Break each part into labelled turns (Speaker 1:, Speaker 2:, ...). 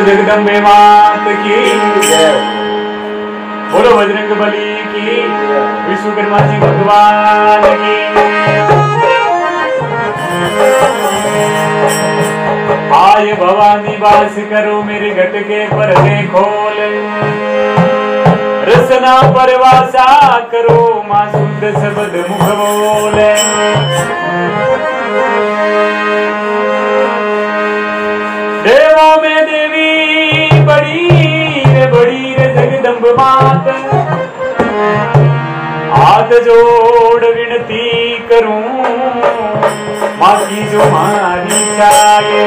Speaker 1: जगदम्बे मात की बोलो बजरंग बली की विश्वकर्मा जी भगवान की। आय भवानी वास करो मेरे घट के पर्दे खोल, रसना परवासा करो मां शुद्ध शब्द मुख बोले। देवों में देवी बड़ी रे जगदम्ब मात, हाथ जोड़ विनती करूं मां की जो मारी चाहे।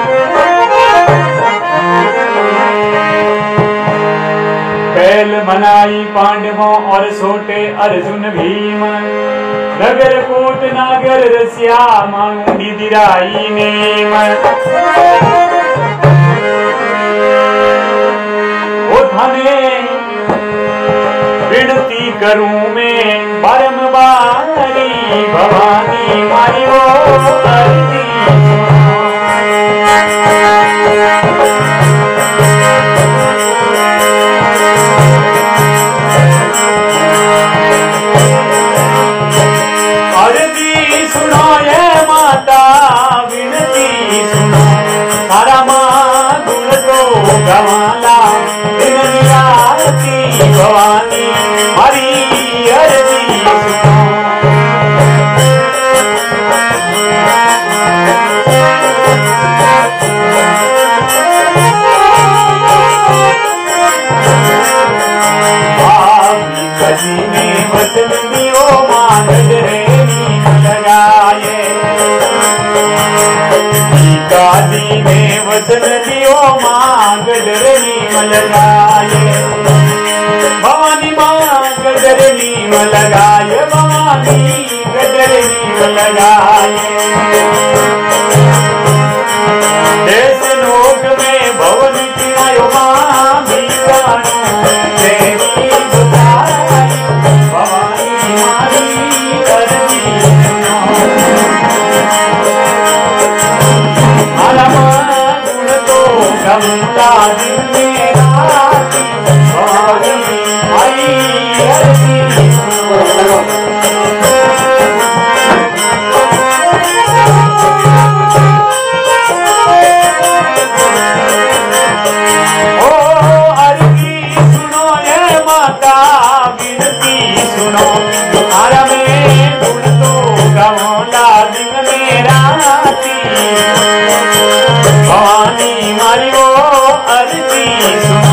Speaker 1: पहल मनाई पांडवों और छोटे अर्जुन भीम, नगर कोट नागर रसिया मांगी दिराई नेम। ओ थाने विनती करूं मैं बारंबारी, भवानी मारी वो अर्जी। अर्जी सुनो ये माता, विनती सुनो तारा मां गुण तो गवाला, दिन राती भवानी हरी अर्जी सुनो। कजी ने वचन दियो मां गजरेनी लगाए, काजी ने वचन दियो मां गजरेनी लगाए। भवानी मां गजरेनी लगाए, भवानी गजरेनी लगाए। देश लोक में भवन की आयो मां बीकानो देवी बुधाई, भवानी मारी अर्जी सुनो। मारा मां गुण तो गमला दिन में राती, भवानी मारी अर्जी सुनो। भवानी मारी वो अर्जी सुनो।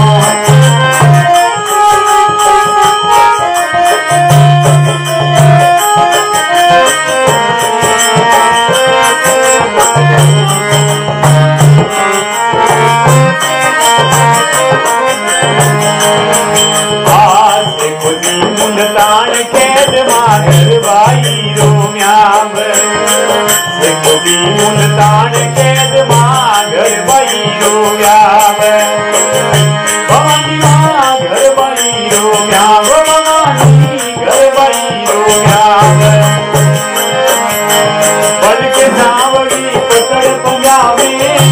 Speaker 1: मुल्तान खेत मागर बाई रो म्याम, मुल्तान खेत मागर बाई रो म्याम। भवानी मागर बाई रो म्याम, भवानी घर बाई रो म्याम। बल के सावड़ी पकड़ पंजाबी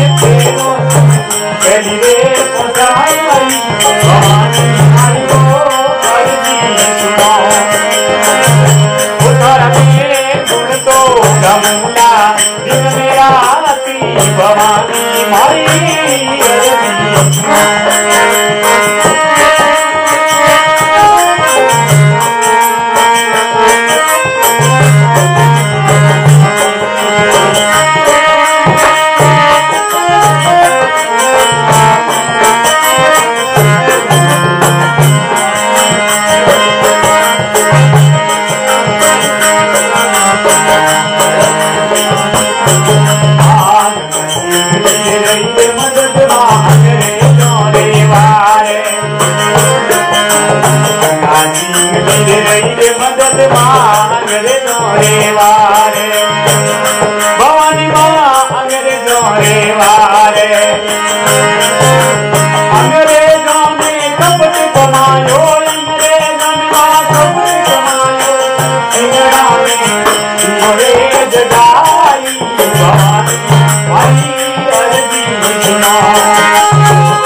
Speaker 1: पहली रे पसाई, भवानी मारी वो अर्जी सुनो। उतारा गुण तो गमला दिन में राती, भवानी मारी अर्जी। मदद मांग रे नोरे वारे, भवानी मांग रे नोरे वारे। अंग्रेजों ने कपट कमायो, अंग्रेजों ने कपट कमायो, इंगड़ा में नोरे जगाई, भवानी मारी अर्जी सुनो।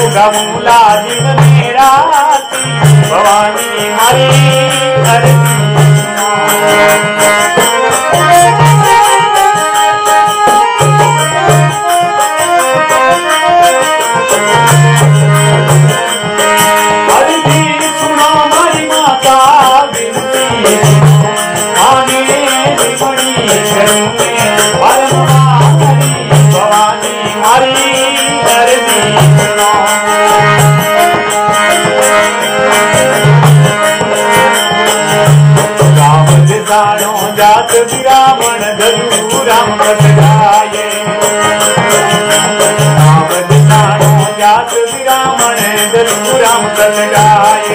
Speaker 1: गमूला दिन मेरा भवानी मारी अर्जी सुनो मारी माता बिनती आने बड़ी भवानी मारी अर्जी सुनो राम जात विरामण धरू राम कट गाये राम दिसाणो जात विरामण धरू राम कट गाये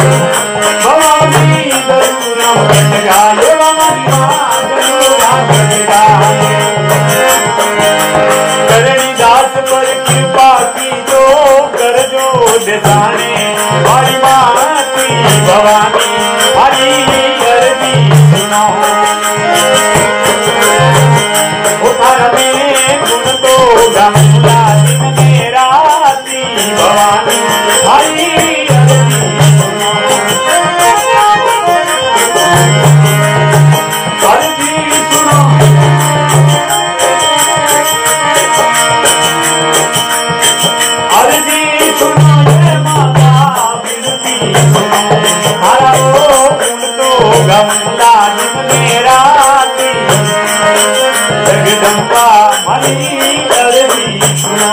Speaker 1: भवानी धरू राम कट गाये भवानी मां धरू राम कट गाये करणी दास पर कृपा की जो कर जो दिसाणे हमारी माती भवानी हरी अर्जी सुनो गुण तो गमला दिन मेरा भवानी हरी अर्जी सुनो अर्जी सुनो अर्जी सुनो ये माता बिनती सुनो हरा गुण तो गमला दिन मेरा जगदम्बा मनी अर्जी सुनो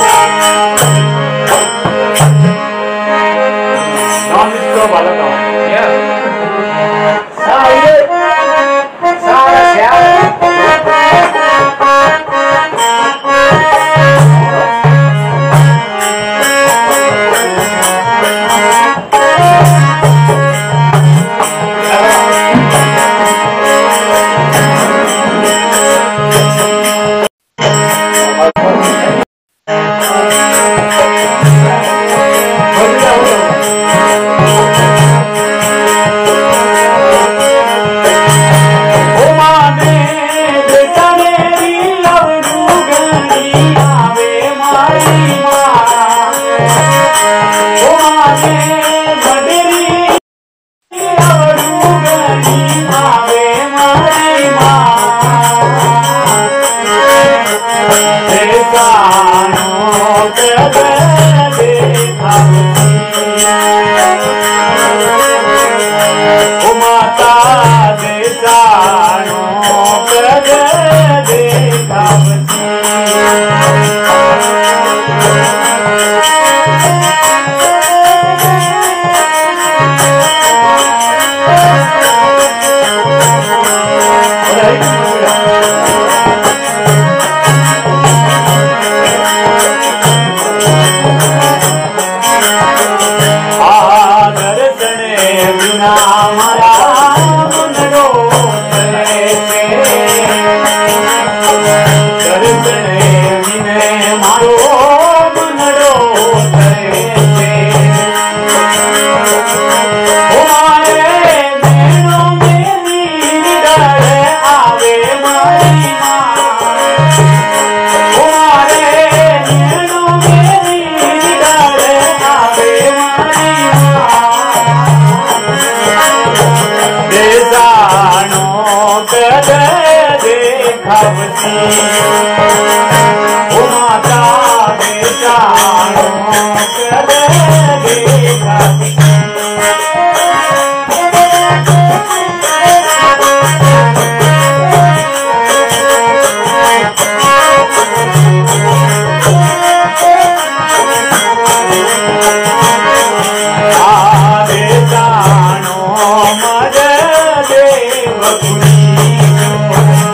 Speaker 1: नाम इसको बालक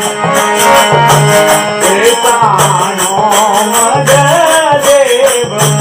Speaker 1: देव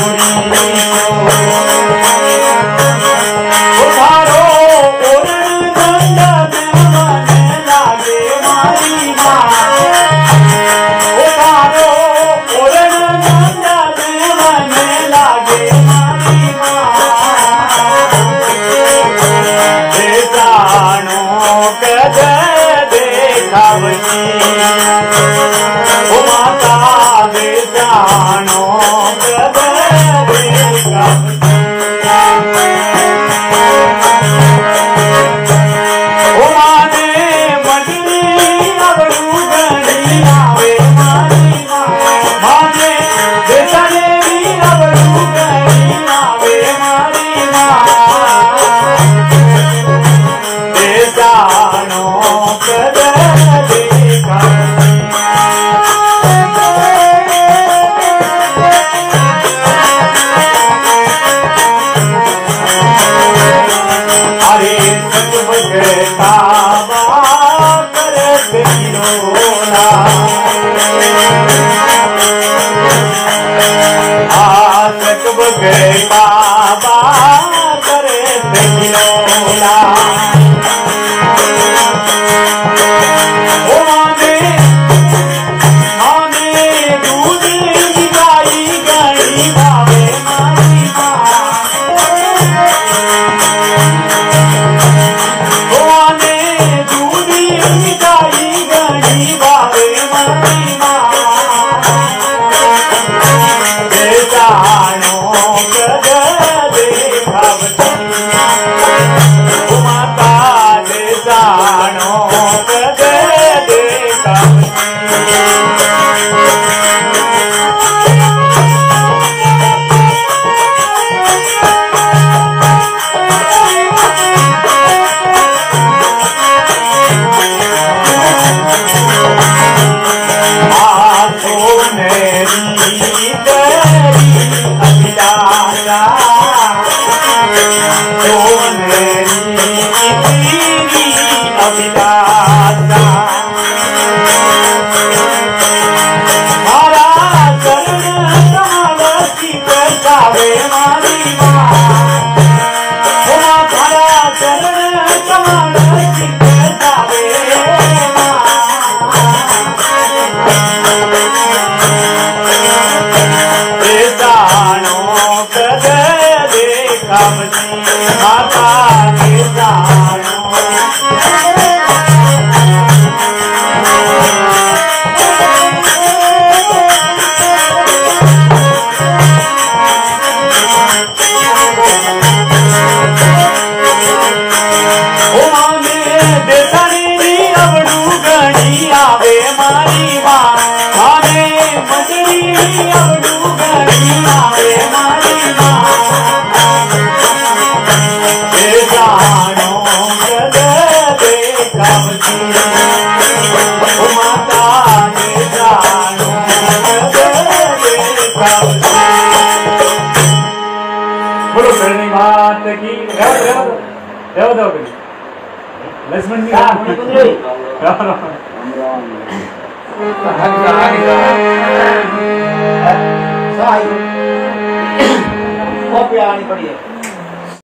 Speaker 1: लक्ष्मण जी
Speaker 2: कॉपी आनी पड़ी है।